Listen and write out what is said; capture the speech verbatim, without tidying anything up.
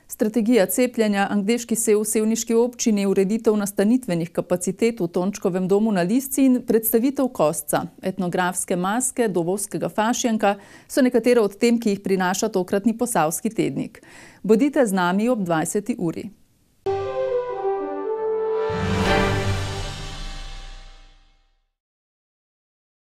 Strategija cepljenja, angleški sev v sevniški občini, ureditev nastanitvenih kapacitet v Tončkovem domu na Lisci in predstavitev kosca, etnografske maske, dobovskega fašjenka so nekatere od tem, ki jih prinaša tokratni Posavski tednik. Bodite z nami ob dvajseti uri.